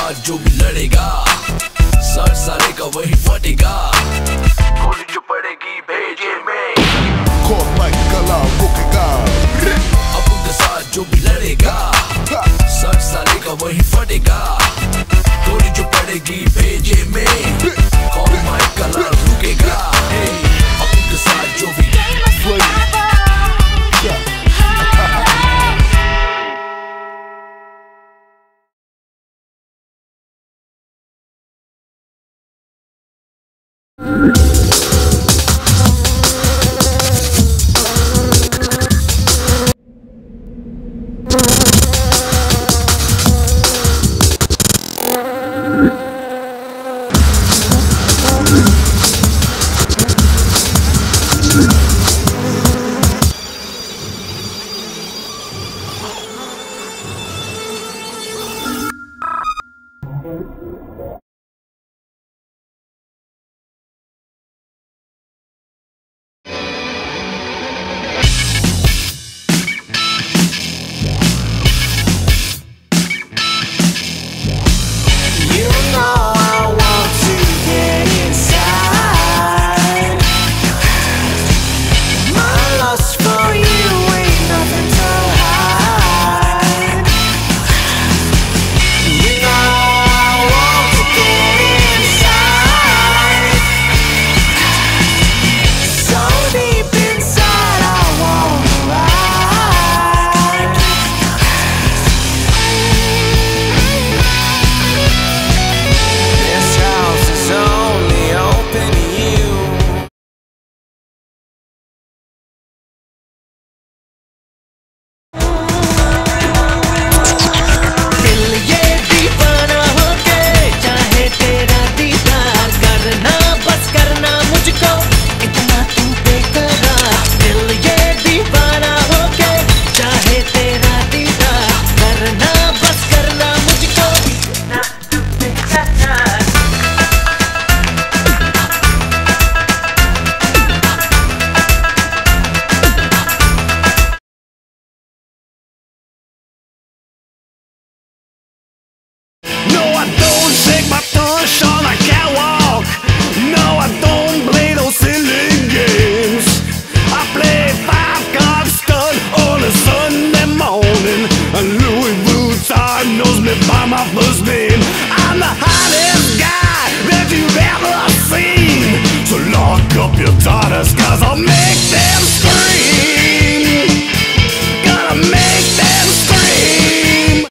साथ जो भी लड़ेगा सर सारे का वही फटेगा। गोली जो पड़ेगी भेजे में Caught like गला रुकेगा। अपुन के साथ जो भी लड़ेगा सर सारे का वही फटेगा। गोली जो पड़ेगी भेजे में कौन माइक गला रुकेगा। अपुन के साथ जो भी by my first name. I'm the hottest guy that you've ever seen. So lock up your daughters, cause I'll make them scream. Gonna make them scream.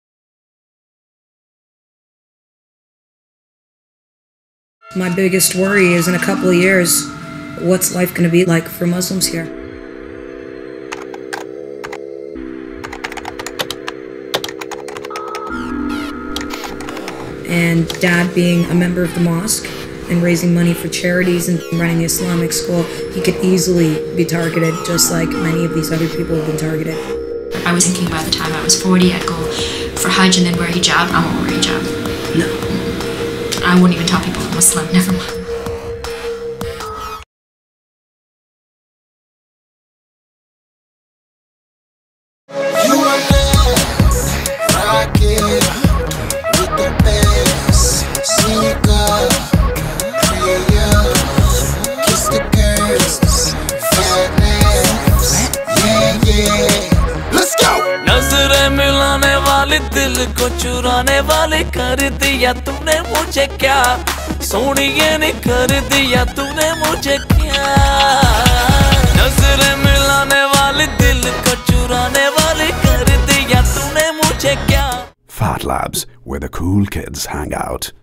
My biggest worry is in a couple of years, what's life gonna be like for Muslims here? And Dad being a member of the mosque and raising money for charities and running the Islamic school, he could easily be targeted just like many of these other people have been targeted. I was thinking by the time I was 40 I'd go for Hajj and then wear hijab. I won't wear hijab. No. I wouldn't even tell people I'm Muslim, never mind. नजरें मिलाने वाले दिल को चुराने वाले कर दिया तूने मुझे क्या सोनिए ने कर दिया तूने मुझे क्या नजरें मिलाने वाले दिल को चुराने वाले कर दिया तूने मुझे क्या FatLabs, where the cool kids hang out.